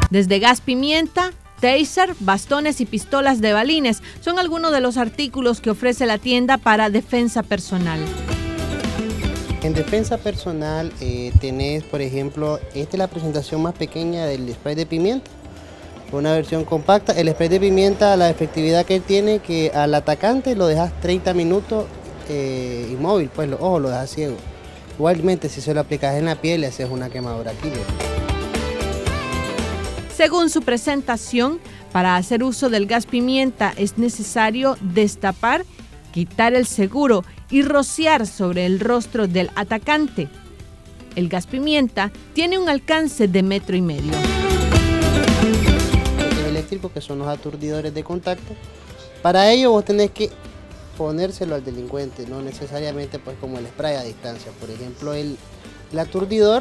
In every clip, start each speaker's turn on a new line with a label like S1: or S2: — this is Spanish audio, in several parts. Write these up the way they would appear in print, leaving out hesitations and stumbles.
S1: Desde gas pimienta, taser, bastones y pistolas de balines son algunos de los artículos que ofrece la tienda para defensa personal.
S2: En defensa personal tenés, por ejemplo, esta es la presentación más pequeña del spray de pimienta, una versión compacta. El spray de pimienta, la efectividad que tiene, que al atacante lo dejas 30 minutos inmóvil, pues los ojos lo dejas ciego. Igualmente, si se lo aplicas en la piel, le haces una quemadura aquí.
S1: Según su presentación, para hacer uso del gas pimienta es necesario destapar, quitar el seguro y rociar sobre el rostro del atacante. El gas pimienta tiene un alcance de 1,5 metros.
S2: Los eléctricos, que son los aturdidores de contacto, para ello vos tenés que ponérselo al delincuente, no necesariamente pues como el spray a distancia. Por ejemplo, el aturdidor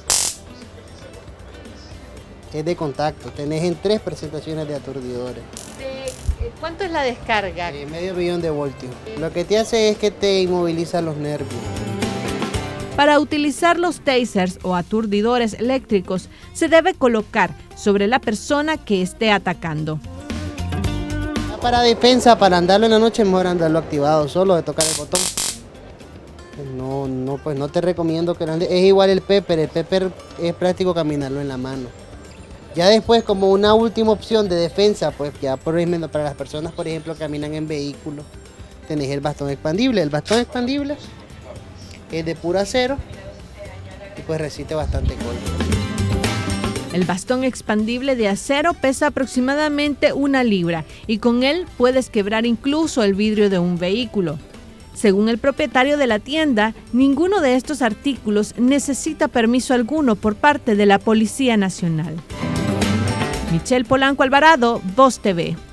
S2: es de contacto, tenés en 3 presentaciones de aturdidores.
S1: ¿Cuánto es la descarga?
S2: Medio millón de voltios. Lo que te hace es que te inmoviliza los nervios.
S1: Para utilizar los tasers o aturdidores eléctricos, se debe colocar sobre la persona que esté atacando.
S2: Para defensa, para andarlo en la noche, es mejor andarlo activado, solo de tocar el botón. Pues no te recomiendo que lo andes. Es igual el pepper es práctico caminarlo en la mano. Ya después, como una última opción de defensa, pues ya por ejemplo para las personas, por ejemplo, que caminan en vehículos, tenéis el bastón expandible. El bastón expandible es de puro acero y pues resiste bastante golpe.
S1: El bastón expandible de acero pesa aproximadamente 1 libra y con él puedes quebrar incluso el vidrio de un vehículo. Según el propietario de la tienda, ninguno de estos artículos necesita permiso alguno por parte de la Policía Nacional. Michelle Polanco Alvarado, Voz TV.